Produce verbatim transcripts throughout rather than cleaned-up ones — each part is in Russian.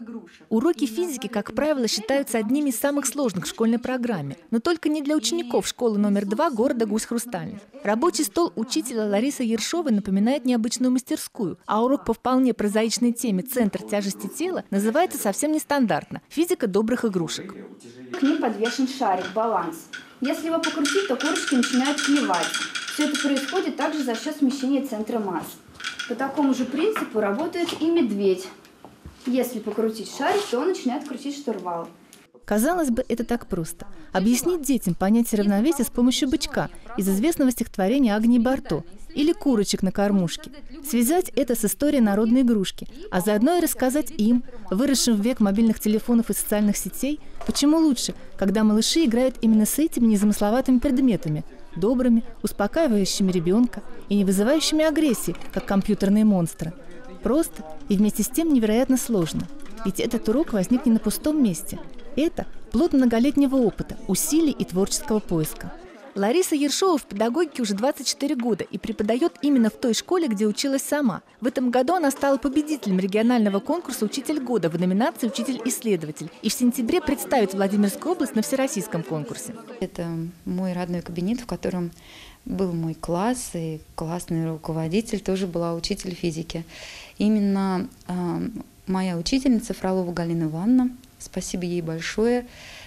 игрушек. Уроки физики, как правило, считаются одними из самых сложных в школьной программе, но только не для учеников школы номер два города Гусь-Хрустальный. Рабочий стол учителя Ларисы Ершовой напоминает необычную мастерскую, а урок по вполне прозаичной теме «Центр тяжести тела» называется совсем нестандартно – «Физика добрых игрушек». К ним подвешен шарик, баланс. Если его покрутить, то корочки начинают клевать. Все это происходит также за счет смещения центра масс. По такому же принципу работает и медведь. Если покрутить шарик, то он начинает крутить штурвал. Казалось бы, это так просто. Объяснить детям понятие равновесия с помощью бычка из известного стихотворения Агнии Барто или курочек на кормушке. Связать это с историей народной игрушки, а заодно и рассказать им, выросшим в век мобильных телефонов и социальных сетей, почему лучше, когда малыши играют именно с этими незамысловатыми предметами, добрыми, успокаивающими ребенка и не вызывающими агрессии, как компьютерные монстры. Просто и вместе с тем невероятно сложно. Ведь этот урок возник не на пустом месте. Это плод многолетнего опыта, усилий и творческого поиска. Лариса Ершова в педагогике уже двадцать четыре года и преподает именно в той школе, где училась сама. В этом году она стала победителем регионального конкурса «Учитель года» в номинации «Учитель-исследователь» и в сентябре представит Владимирскую область на всероссийском конкурсе. Это мой родной кабинет, в котором был мой класс, и классный руководитель тоже была учитель физики. Именно э, моя учительница Фролова Галина Ивановна, спасибо ей большое,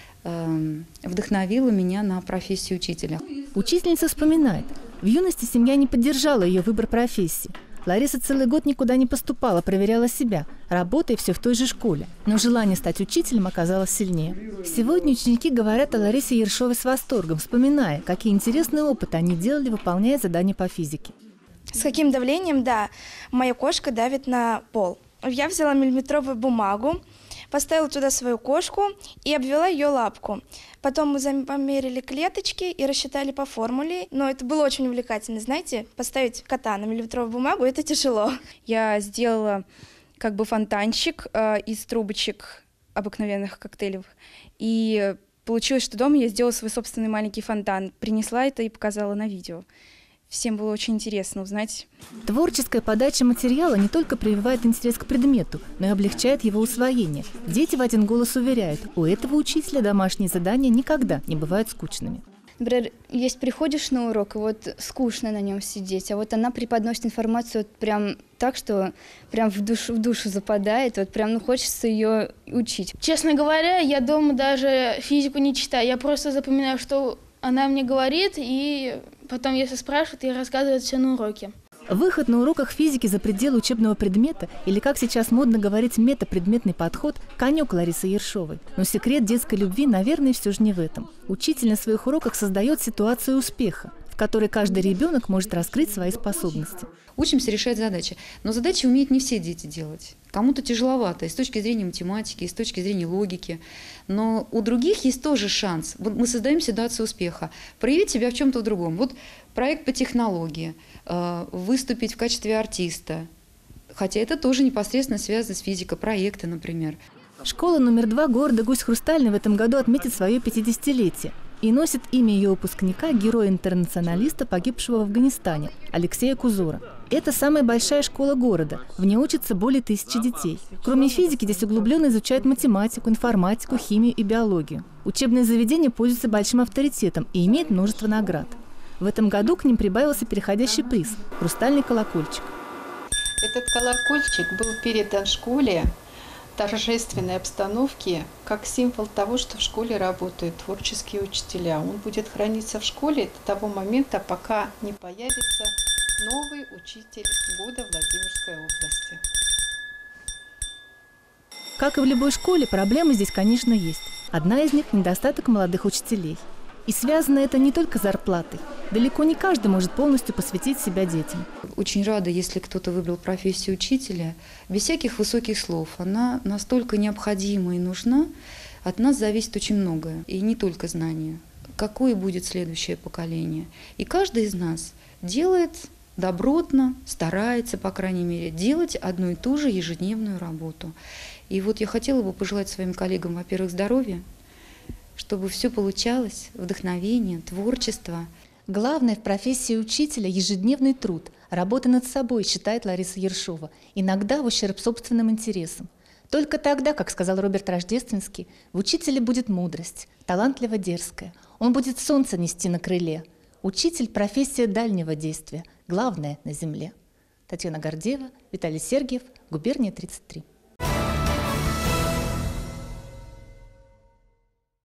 вдохновила меня на профессию учителя. Учительница вспоминает, в юности семья не поддержала ее выбор профессии. Лариса целый год никуда не поступала, проверяла себя, работая все в той же школе. Но желание стать учителем оказалось сильнее. Сегодня ученики говорят о Ларисе Ершовой с восторгом, вспоминая, какие интересные опыты они делали, выполняя задания по физике. С каким давлением, да, моя кошка давит на пол. Я взяла миллиметровую бумагу, поставила туда свою кошку и обвела ее лапку. Потом мы померили клеточки и рассчитали по формуле. Но это было очень увлекательно. Знаете, поставить кота на миллиметровую бумагу – это тяжело. Я сделала как бы фонтанчик э, из трубочек обыкновенных коктейлей. И получилось, что дома я сделала свой собственный маленький фонтан. Принесла это и показала на видео. Всем было очень интересно узнать. Творческая подача материала не только прививает интерес к предмету, но и облегчает его усвоение. Дети в один голос уверяют, у этого учителя домашние задания никогда не бывают скучными. Например, есть приходишь на урок, и вот скучно на нем сидеть, а вот она преподносит информацию вот прям так, что прям в душу, в душу западает, вот прям ну, хочется ее учить. Честно говоря, я дома даже физику не читаю, я просто запоминаю, что она мне говорит, и потом, если спрашивают, я рассказываю все на уроке. Выход на уроках физики за пределы учебного предмета, или, как сейчас модно говорить, метапредметный подход – конек Ларисы Ершовой. Но секрет детской любви, наверное, все же не в этом. Учитель на своих уроках создает ситуацию успеха, в которой каждый ребенок может раскрыть свои способности. Учимся решать задачи. Но задачи умеют не все дети делать. Кому-то тяжеловато и с точки зрения математики, и с точки зрения логики. Но у других есть тоже шанс. Вот мы создаем ситуацию успеха. Проявить себя в чем-то в другом. Вот проект по технологии, выступить в качестве артиста. Хотя это тоже непосредственно связано с физикой, проекты, например. Школа номер два города Гусь-Хрустальный в этом году отметит свое пятидесятилетие и носит имя ее выпускника, героя-интернационалиста, погибшего в Афганистане, Алексея Кузора. Это самая большая школа города, в ней учатся более тысячи детей. Кроме физики, здесь углубленно изучают математику, информатику, химию и биологию. Учебное заведение пользуется большим авторитетом и имеет множество наград. В этом году к ним прибавился переходящий приз – «Хрустальный колокольчик». Этот колокольчик был передан школе в торжественной обстановке как символ того, что в школе работают творческие учителя. Он будет храниться в школе до того момента, пока не появится новый учитель года Владимирской области. Как и в любой школе, проблемы здесь, конечно, есть. Одна из них – недостаток молодых учителей. И связано это не только с зарплатой. Далеко не каждый может полностью посвятить себя детям. Очень рада, если кто-то выбрал профессию учителя. Без всяких высоких слов. Она настолько необходима и нужна. От нас зависит очень многое. И не только знания. Какое будет следующее поколение. И каждый из нас делает добротно, старается, по крайней мере, делать одну и ту же ежедневную работу. И вот я хотела бы пожелать своим коллегам, во-первых, здоровья, чтобы все получалось, вдохновение, творчество. Главное в профессии учителя – ежедневный труд, работа над собой, считает Лариса Ершова, иногда в ущерб собственным интересам. Только тогда, как сказал Роберт Рождественский, в учителе будет мудрость, талантливо дерзкая. Он будет солнце нести на крыле. Учитель – профессия дальнего действия, главная на земле. Татьяна Гордеева, Виталий Сергиев, губерния тридцать три.